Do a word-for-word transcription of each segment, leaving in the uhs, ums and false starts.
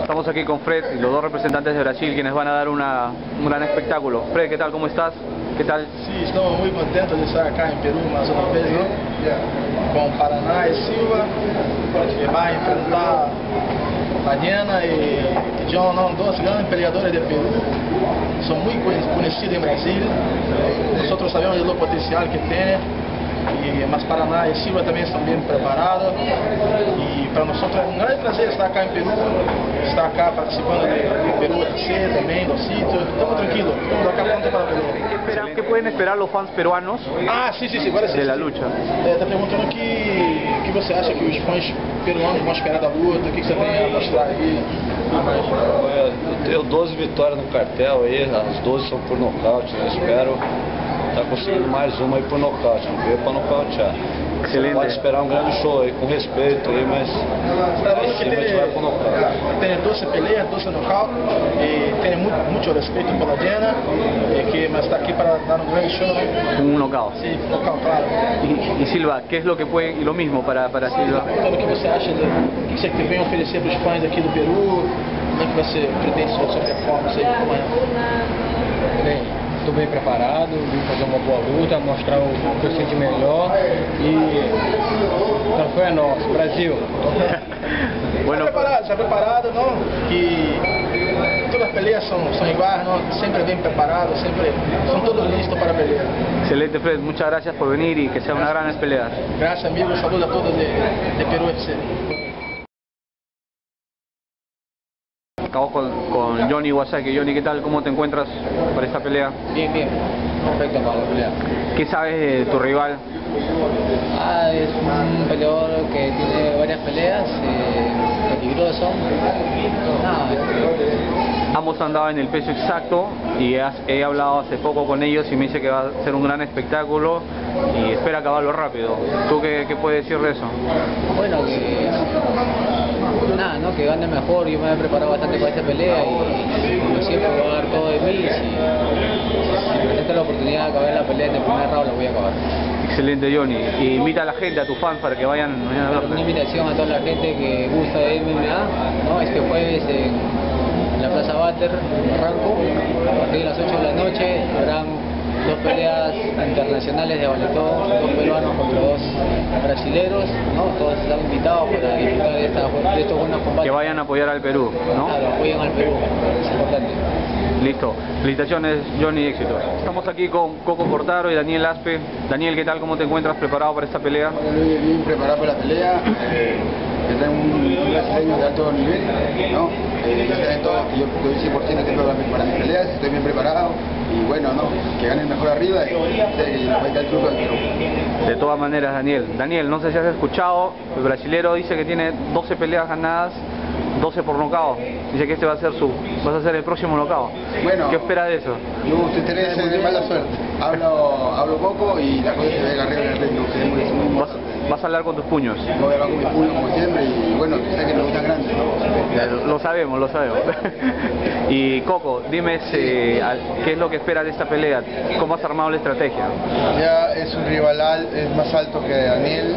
Estamos aquí con Fred y los dos representantes de Brasil, quienes van a dar una, un gran espectáculo. Fred, ¿qué tal? ¿Cómo estás? ¿Qué tal? Sí, estamos muy contentos de estar acá en Perú más una vez, ¿no? Con Paraná y Silva, que va a enfrentar mañana y John, ¿no? Dos grandes peleadores de Perú. Son muy conocidos en Brasil. Nosotros sabemos del potencial que tienen. Y más Paraná y Silva también están bien preparados. Y para nosotros es un gran placer estar acá en Perú, estar acá participando de, de Perú F C también, los sitios. Estamos tranquilos, estamos acá pronto para Perú. ¿Qué, esperan, ¿Qué pueden esperar los fans peruanos ah, sim, sim, sim, agora sim, de la sim. lucha? Está perguntando o que, que você acha que os fãs peruanos vão esperar da luta, o que, que você tem a mostrar aí? Eu tenho doze vitórias no cartel aí, as doze são por nocaute, eu espero estar conseguindo mais uma aí por nocaute, não veio para nocautear. Você pode esperar um grande show aí, com respeito aí, mas Está em cima a gente vai por nocaute. Tem doze peleas, doze nocaute, e tem muito, muito respeito pela Jenna, e que, mas está aqui para dar um grande show. Un knockout. Sim, nocaute, claro. Y, y Silva, ¿qué es lo que puede, y lo mismo para, para Silva? Perguntando o que você acha, do, o que você vem oferecer para os fãs aqui do Peru, como é que você pretende sua, sua performance aí amanhã? Bem, estou bem preparado, vim fazer uma boa luta, mostrar o que eu sei de melhor e então foi a nossa, Brasil. Bueno, Está preparado, está preparado, não? Que todas as peleas são, são iguais, não? Sempre bem preparado, sempre são todos listos para pelear. excelente Fred, muchas gracias por venir y que sea una gran pelea. Gracias amigos, saludos a todos de, de Perú F C. Acabo con, con Johnny Iwasaki. Johnny, ¿qué tal? ¿Cómo te encuentras para esta pelea? Bien, bien, perfecto para la pelea. ¿Qué sabes de tu rival? Ah, es un peleador que tiene varias peleas, eh, peligroso. Nada, este, Ambos han dado en el peso exacto y has- he hablado hace poco con ellos y me dice que va a ser un gran espectáculo y espera acabarlo rápido. ¿Tú qué, qué puedes decir de eso? bueno, que nada, ¿no? Que gane mejor. Yo me he preparado bastante para esta pelea y como siempre voy a dar todo de mí. Y si, si me presenta la oportunidad de acabar la pelea en el primer round, la voy a acabar. Excelente, Johnny. Y invita a la gente, a tus fans, para que vayan mañana a Una verte. invitación a toda la gente que gusta de M M A, ¿no? Este jueves en la Plaza Bater, Barranco, a partir de las ocho de la noche habrán dos peleas internacionales de valetón, dos peruanos contra dos brasileros, ¿no? Todos están invitados para disfrutar de, esta, de estos buenos combates. Que vayan a apoyar al Perú, ¿no? Claro, apoyen al Perú, es importante. Listo. Felicitaciones, Johnny, éxito. Estamos aquí con Coco Cortaro y Daniel Aspe. Daniel, ¿qué tal? ¿Cómo te encuentras preparado para esta pelea? Bien, bien preparado para la pelea, eh, que tengo un, un brasileño de alto nivel, ¿no? Eh, ya saben todos que yo doy cien por ciento que para, para mis peleas, estoy bien preparado y bueno, ¿no? Que gane el mejor arriba y sé que le voy a dar el truco al Perú. De todas maneras, Daniel. Daniel, no sé si has escuchado, el brasilero dice que tiene doce peleas ganadas, doce por nocaut. Dice que este va a ser su, vas a ser el próximo nocaut. Bueno, ¿Qué espera de eso? no te interesa de mala suerte. Hablo, hablo poco y la cosa se ve arriba en el ring, que es muy, es muy Vas, vas a hablar con tus puños. No voy a hablar con mi puño como siempre y bueno, sé que me gustan grandes, ¿no? Lo sabemos, lo sabemos. Y Coco, dime eh, al- qué es lo que esperas de esta pelea, cómo has armado la estrategia. Ya es un rival, al- es más alto que Daniel,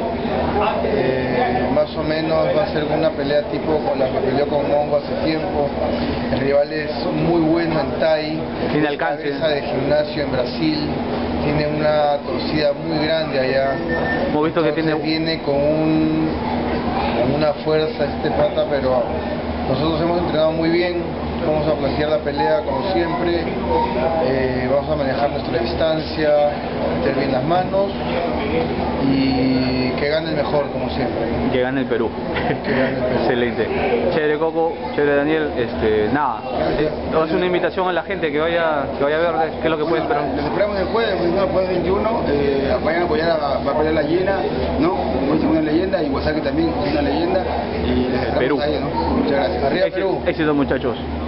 eh, más o menos va a ser una pelea tipo con la que peleó con Mongo hace tiempo. El rival es muy bueno en Thai, Tiene es alcance. cabeza de gimnasio en Brasil, tiene una torcida muy grande allá. Hemos visto que Entonces tiene... viene con, un, con una fuerza este pata, pero nosotros hemos entrenado muy bien, vamos a plantear la pelea como siempre, eh, vamos a manejar nuestra distancia, meter bien las manos y que gane el mejor como siempre. que gane el Perú. Que gane el Perú. Excelente. Chévere Coco, chévere Daniel, este, nada, eh, haz una invitación a la gente que vaya, que vaya a ver qué es lo que puede esperar. Les esperamos el jueves, el jueves veintiuno, eh, vayan a apoyar, a, va a pelear la llena, ¿no? Como dice una leyenda, y Iwasaki también es una leyenda, y les esperamos Perú. ahí, ¿no? Muchas gracias. Arriba Éxito, Perú. éxito muchachos.